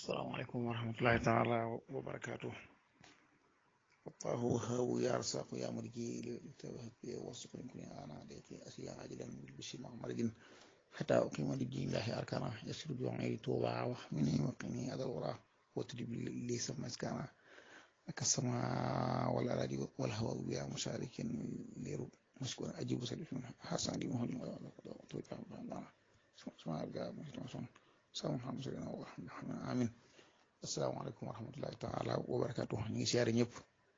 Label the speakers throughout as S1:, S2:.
S1: Assalamualaikum warahmatullahi taala wabarakatuh. Allahu wahhabu ya razzaqu ya maliki li wasuqin kun ana alayki asiya ajilan bil bishri muhammadin hatta uqima lillahi arkana yasru ju'i tuba wa mini waqini adal wara wa tudib li samaskana akasama wal aradi wal hawa ya musharikin liru muskun ajibu salifun hasan di muhammad wa tuqa sama arga muhtasan sama hamdulillah wa amin. Assalamualaikum warahmatullahi taala wabarakatuh. Ñu ngi siyaare ñëpp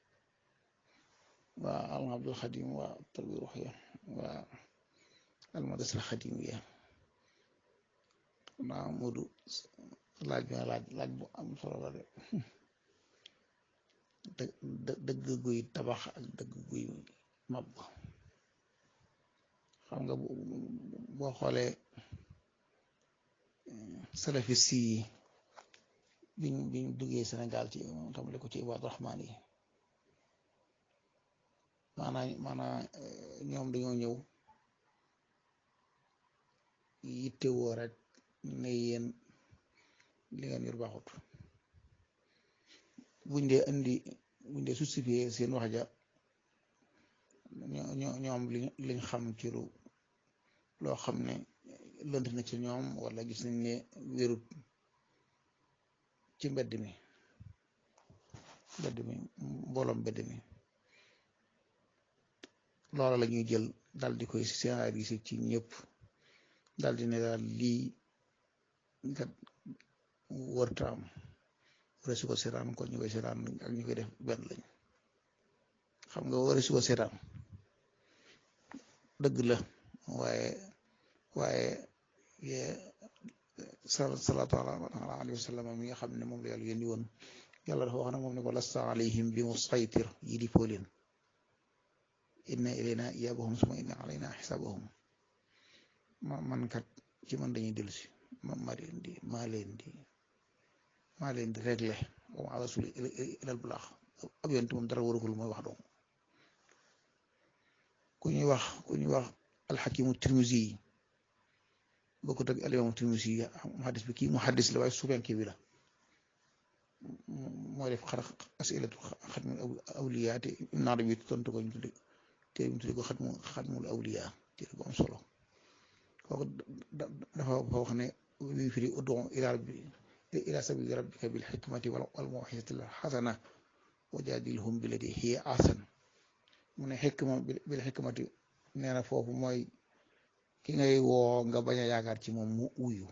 S1: waa al Abdul Xadim waa Tarbiya Ruuxiya waa al Madrasa Xadimiya. naa Moodu laaj bi laaj bu am solo la de dëgg guy tabax ak dëgg guy mab. xam nga boo xoolee salafis yi biñ duggee Sénégal ci tàmbale ko ci Ibaadu Rahmaan yi maanaa ñoom dañoo ñëw yittewoo rek ne yéen li ngeen yor baaxut buñ dee justifier seen wax ja ñoom liñ xam ci loo xam ne lënt na ci ñoom wala gis nañ ne wérut ci mbedd mi mbooloom mbedd mi loola la ñuy jël dal di koy scénariser ci ñëpp dal di ne daal lii nga wërta am wara si ko seetaan ko ñu koy seetaan ak ñu koy def benn lañ. xam nga wara si ko seetaan dëgg la waaye salaatu alayhi wa sallam mi nga xam ne moom la yàlla yónni woon yàlla dafa wax na moom ne ko lasta alayhim bi musaytir yi di foo leen inna ilayna iyaabahum summa inna alayna xisaabahum man kat ci man dañuy dellu si maa leen di réglé wa maa rasul ilal bulaax ab yonent moom dara warugul mooy wax doom ku ñuy wax alxakimu tirmisi yi bokkut ak alimaamu tirmisi yi muhaddis bi kii muhaddis la waaye suufenke bi la mooy def asilatu xatmul awliya te Ibn Arabi tontu ko ñu tudde ko xatmul awliya téere bu am solo kooku dafa wax ne wi firi ud'u ila sabili rabbika bil hikmati wal maw'izati al hasana wajadilhum billati hiya ahsan mu ne xikma bil xikmati nee na foofu mooy ki ngay woo nga bañ a yaakaar ci moom mu wuyu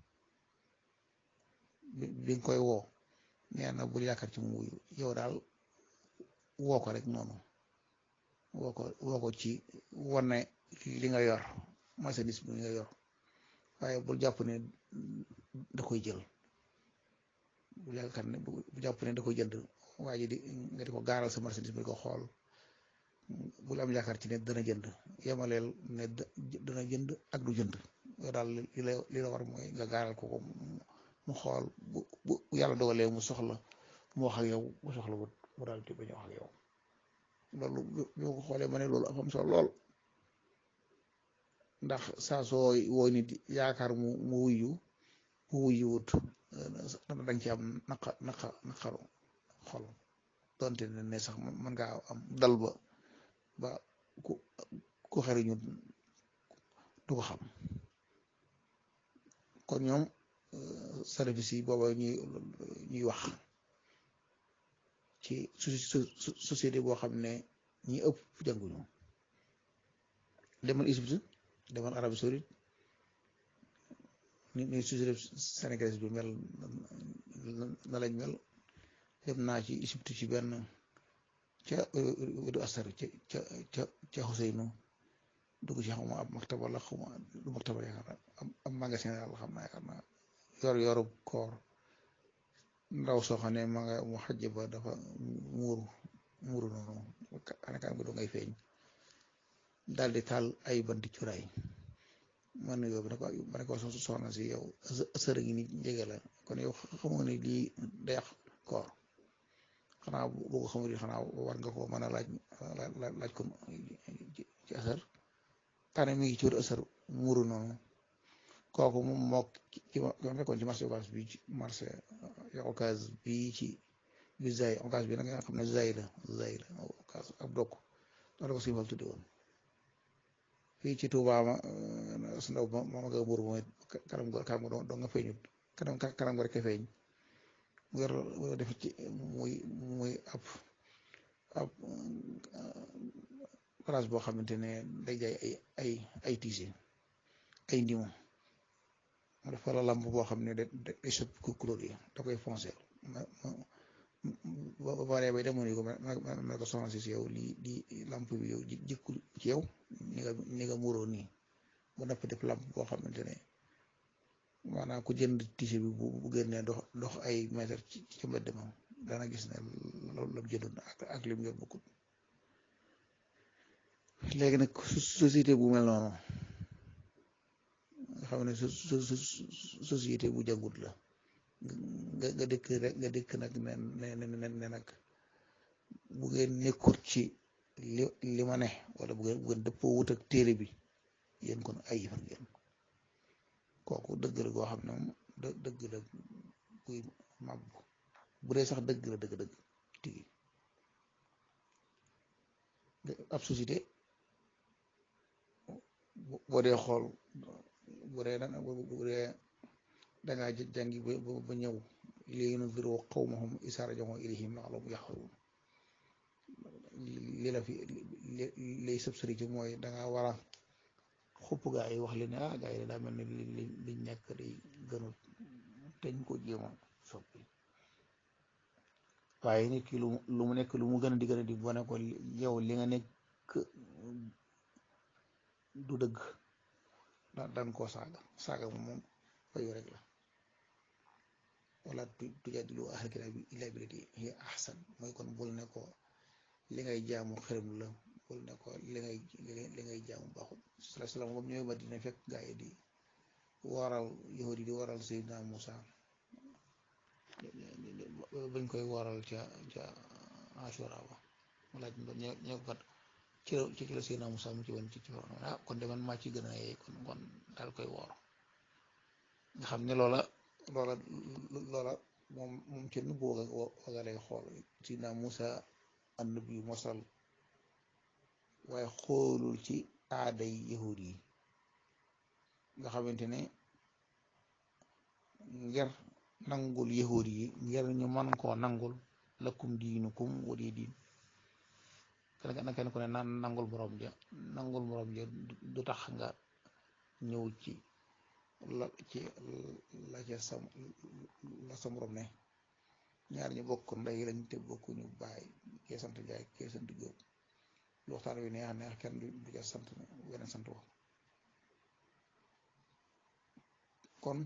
S1: bi nga koy woo nee na bul yaakaar ci mu wuyu yow daal woo ko rek noonu woo ko ci wane li nga yor marchandise bi nga yor waaye bul jàpp ne da koy jël bul yaakaar ne bu jàpp ne da koy jënd waaye nga di ko gaaral sa marchandise bi di ko xool bul am yaakaar ci ne dana jënd yemaleel ne dana jënd ak du jënd yow daal li la war mooy nga gaaral ko mu xool bu yàlla dogalee mu soxla mu wax ak yow bu soxla bu daal di bañ a wax ak yow loolu boo ko xoolee ma ne loolu am solo lool ndax saa soo woo nit yaakaar mu wut danga ci am naqaru xol donte ne sax mën ngaa am dal ba ku xariñu du ko xam. kon ñoom service yi booba ñuy wax ci société boo xam ne ñi ëpp jànguñu demal Égypte demal Arabie Saoudite ni société sénégalaise bi mel na lañ mel. dem naa ci Égypte ci benn ca wedu asar ca Xuseynu dugg ci xawma ab maktaba la xawma du maktaba yaakaar ab magasin yàlla xam naa yaakaar naa yoru koor ndaw soo xam ne ma nga mu xajj ba dafa muuru noonu anakaan bi doo ngay feeñ daal di taal ay banti cuuraay man yow ma ne ko soxna si yow asar ngi ni njege la kon yow xamoo ne lii day yàq koor xanaa boo ko xamul xanaa war nga ko mën a laaj ko ci asar tane mi ngi ci wër asar muuru noonu kooku moom moo ki ma fekkoon ci marché Ocass bi ci marché Ocass bi ci bi Zay Ocass bi nag nga xam ne Zay la Ocass ab dokk loolu ko siifal tudde woon fii ci Touba ma su ndaw ma nga buur mooy kanam nga doo nga feeñut kanam nga rek feeñ mu yor def ci muy ab place boo xamante ne day jaay ay tiise ay ndimo mu def la lampe boo xam ne day soppi couleur yi da koy foncé ba pare bay demoon ko ma ko soxna si yow lii di lampe bi yow jëkkul ci yow ni nga muuroo nii ba noppi def lampe boo xamante ne maanaam ku jënd tiise bi bu génnee dox ay mètre ci mbedd ma dana gis ne loolu la jëndoon ak lim yor bokkut léegi nag société bu mel noonu nga xam ne société bu jagut la nga dëkk nag ne nag bu ngeen nekkut ci li ma ne wala bu ngeen dëppoo wut ak téere bi yéen kon ay yëfar ngeen kooku dëgg la goo xam ne moom dëgg la kuy màbb bu dee sax dëgg la dëgg tigi ab société boo dee xool bu dee dangaa jàngi ba ñëw léegi nu viroo qawmahum izaa raja'uu ilayhim la'allahum yaxfaruun li la fi lay sëb sëri ci mooy dangaa war a xupp gaa yi wax leen ne gaa yi daa mel ne liñ nekk day gënut teñ ko jéema soppi waaye nit ki lu mu nekk lu mu gën a di bone ko yow li nga nekk du dëgg danga koo saaga moom fayu rek la wala tujaadilu ahlal kitaabi illaa billatii hiya ahsan mooy kon bul ne ko li ngay jaamu xërëm la bul ne ko li ngay jaamu baaxul sallallahu alayhi wa sallam moom ñëwee Madina fekk gaa yi di waral yahudi di waral Seydina Musa bañ koy waral ca Ashura ba mu laaj ñëw kat ci la Seydina Musa mu ci woon ci kon de man maa ci gën a yee kon daal koy woor nga xam ne loola moom ci nu boo waga lay xool Seydina Musa annabi mosal waaye xoolul ci aaday yahud yi nga xamante ne ngir nangul yahud yi ngir ñu mën koo nangul lakum diinukum waliya diin kenn ku ne naan nangul borom ja du tax nga ñëw ci la ca sa morom ne ñaar ñu bokk ndey lañ te bokkuñu baay kee sant Jaay kee sant Jóob lu waxtaan wi neex kenn du ca sant weneen sant wax kon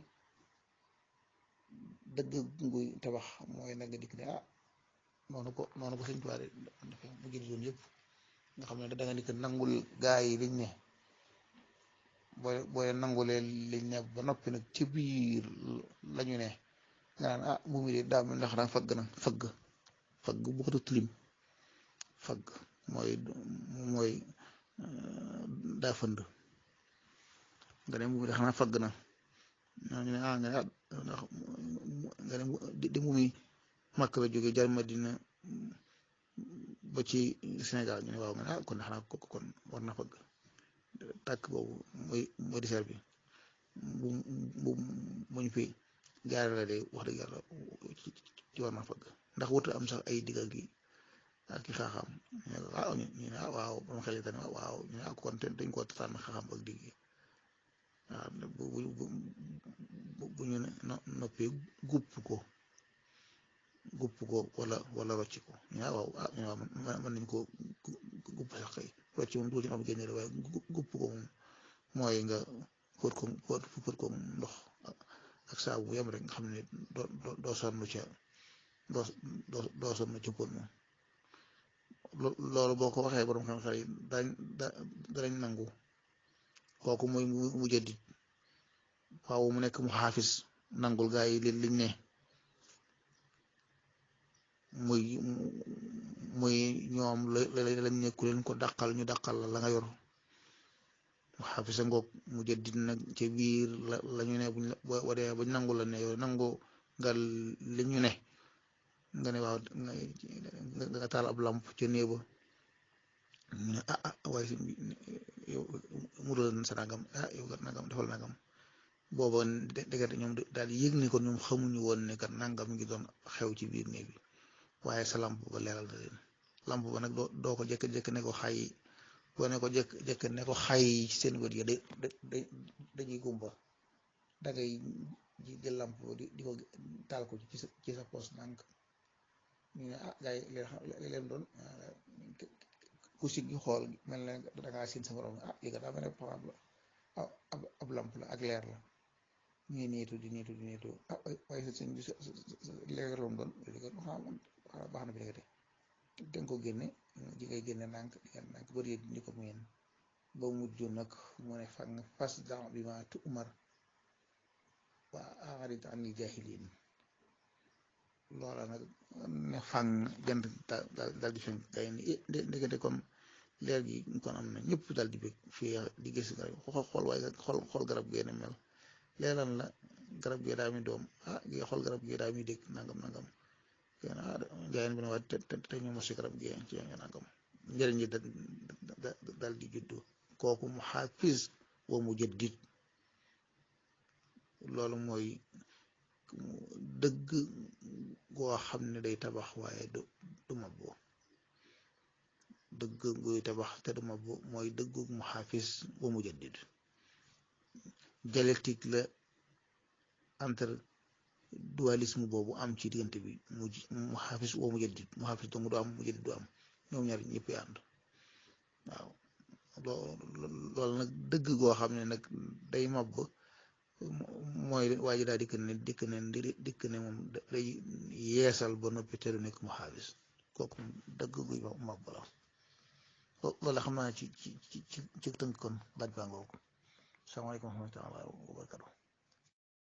S1: dëgg nguy tabax mooy nag nga dikk ne noonu ko Sëñ Tuubaa dafa mu jël zone yëpp nga xam ne da nga dikk nangul gaa yi liñ ne booy nangulee liñ ne ba noppi nag ci biir lañu ne nga naan mu mi de daa mel ndax fagg na fagg bu ko tilim fagg mooy daa fënd nga ne mu mi de xanaa fagg na ñu ne nga ne ndax nga ne di mu mi Makka la jógee jar Madina ba ci Sénégal ñu ne waaw nga ne kon xanaa kon war na fagg tàkk boobu mooy dessert bi buñ fi gaare la de wax dëgg yàlla ci war na fagg ndax wut am sax ay diggal gi ak ki xaaxaam ñu ne waaw ba ma xel yi tamit waaw ñu ne kon dañ koo tànn xaaxaam ak digg yi waaw bu ñu noppee gupp ko wala rocci ko ñu ne waaw mën nañ ko gupp sax kay rocci moom duul ci am génne waaye gupp ko moom mooy nga fóot ko ndox ak saabu bu yem rek nga xam ne doo sonn ca doo sonn ca pot moom loolu boo ko waxee borom xam-xam yi danañ nangu kooku mooy mu jëddit faaw mu nekk mu xaafis nangul gaa yi liñ ne muy ñoom lañ nekku leen ko dàqal ñu dàqal la nga yor xaafisa ngoog mu jëddit nag ca biir la ñu ne buñ la boo dee bañ nangu la ne yow nangu nga li ñu ne nga ne waaw nga taal ab lamp ca néeba ñu ne waaye si yow mu doon sa nangam yow kat nangam defal nangam booba dëgg ñoom daal di yëg ni kon ñoom xamuñu woon ne kat nangam ngi doon xew ci biir néeg bi waaye sa lamp ba leeral na leen lamp ba nag doo ko jekk-jekk ne ko xay boo ne ko jekk ne ko xay ci seen wët yi dañuy gumba dangay jël lamp di ko taal ko ci sa poos nànk ñu ne gars yi leen doon ku si gi xool mel na dangaa siin sa morom yëga daa mel ne ab lamp la ak leer la ñuy niitu di niitu waaye sëñ bi leeroon doon baax na bi léegi danga ko génne ji ngay génne nànk bëri di ko muyeen ba mujj nag mu ne fas dan bi ma tu umar waa arit anil jahilin loola nag ne fang jant dal di fen gay ni ndekete kon leer gi kon am na ñëpp dal di bég fii di gis garab xool waaye xool garab gee ne mel leeral la garab gee daa mi doom gi xool garab gee daa mi dégg nangam jaayeen bi ne waaye te ñu mosi garab gee ci nangam njëriñ yi dal di juddu kooku mu xaafis wa mu jëddit loolu mooy dëgg goo xam ne day tabax waaye du mabbu dëgg guy tabax te du mabbu mooy dëggu mu xaafis wa mu jëddit dialectique la entre dualisme boobu am ci diggante bi mu xaafis wa mu jëddit mu xaafis dong du am mu jëddit du am ñoom ñaar ñëpp ànd waaw loolu nag dëgg goo xam ne nag day mabb mooy waa ji daal dikk ne moom day yeesal ba noppi te du nekk mu xaafis kooku dëgg guy mabb la loolu xam naa ci tënk kon laaj baa ngoogu salaamaaleykum wa rahmatulah wa barakatuh